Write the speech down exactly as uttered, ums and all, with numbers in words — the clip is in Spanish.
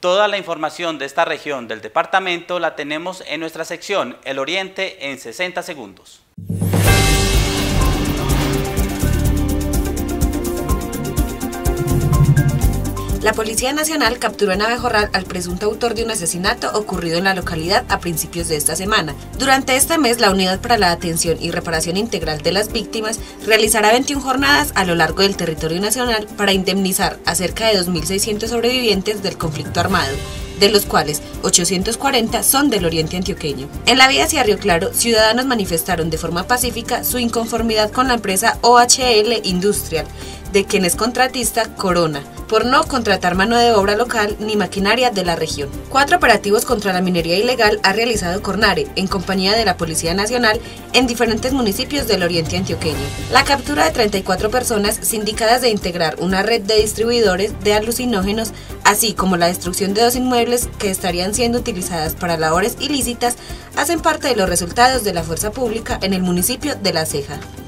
Toda la información de esta región del departamento la tenemos en nuestra sección El Oriente en sesenta segundos. La Policía Nacional capturó en Abejorral al presunto autor de un asesinato ocurrido en la localidad a principios de esta semana. Durante este mes, la Unidad para la Atención y Reparación Integral de las Víctimas realizará veintiuna jornadas a lo largo del territorio nacional para indemnizar a cerca de dos mil seiscientos sobrevivientes del conflicto armado, de los cuales ochocientos cuarenta son del oriente antioqueño. En la vía hacia Río Claro, ciudadanos manifestaron de forma pacífica su inconformidad con la empresa O H L Industrial, de quien es contratista Corona, por no contratar mano de obra local ni maquinaria de la región. Cuatro operativos contra la minería ilegal ha realizado Cornare, en compañía de la Policía Nacional, en diferentes municipios del oriente antioqueño. La captura de treinta y cuatro personas sindicadas de integrar una red de distribuidores de alucinógenos, así como la destrucción de dos inmuebles que estarían siendo utilizadas para labores ilícitas, hacen parte de los resultados de la fuerza pública en el municipio de La Ceja.